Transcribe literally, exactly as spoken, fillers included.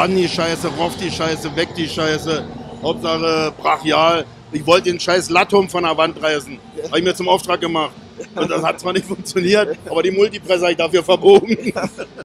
ran die Scheiße, rauf die Scheiße, weg die Scheiße. Hauptsache brachial. Ich wollte den scheiß Latum von der Wand reißen. Habe ich mir zum Auftrag gemacht. Und das hat zwar nicht funktioniert, aber die Multipresse habe ich dafür verbogen.